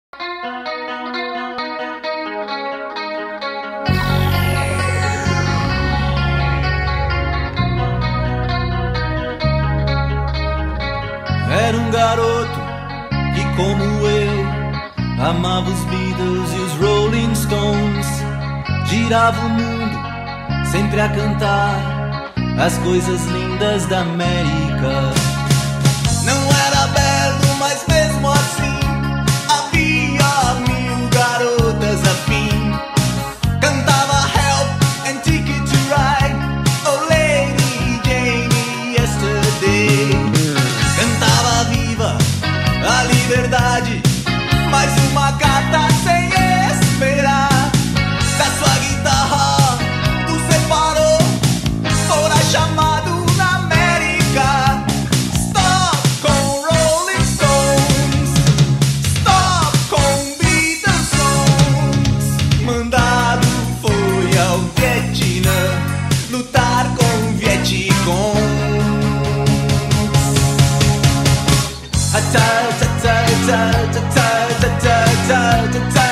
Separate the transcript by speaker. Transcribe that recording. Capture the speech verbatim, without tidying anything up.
Speaker 1: Era um garoto que, como eu, amava os Beatles e os Rolling Stones. Girava o mundo sempre a cantar as coisas lindas da América. Não era belo, mas mesmo assim havia mil garotas afim. Cantava Help and Ticket to Ride, Oh Lady Jane Yesterday. Cantava viva a liberdade, mais uma carta sem esperar. Da sua guitarra o separou, fora chamado na América. Stop com Rolling Stones, stop com Beatles songs. Mandado foi ao Vietnã lutar com Vietcong. Ta ta ta ta ta ta ta ta ta ta ta.